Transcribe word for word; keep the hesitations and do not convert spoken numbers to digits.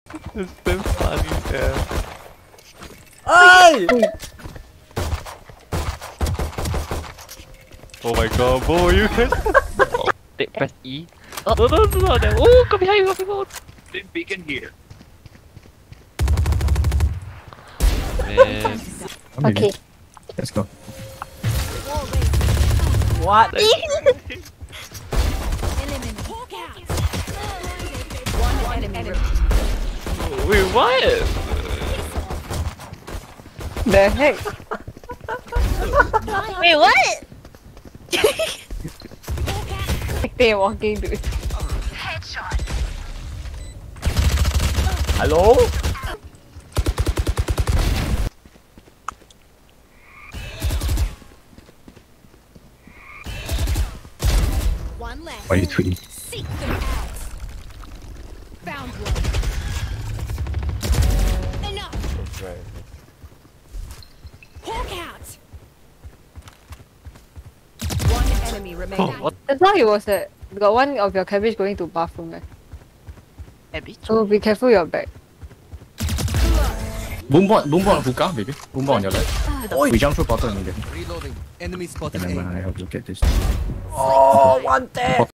It's so funny, yeah. Ay! Oh my god, bro, you can. Take press E. Oh, no, no, no, no, no. Oh, come behind you, come behind you. Didn't beacon here. Man. Okay. Let's go. What? One enemy. Wait, what? The heck? Wait, what? They're walking, dude. Hello? One left. Why are you tweeting? Seek them out. Found one. Enough. That's right. Hawk out. One enemy remaining. Oh, what? That's why it was that got one of your cabbage going to bathroom. Eh? Cabbage? So be careful your back. Boombot, boombot hookah, baby. Boombot on your left. Oi! We jump through portal immediately. Reloading. Enemy spotted And then A. I have to get this. Oh, one tap!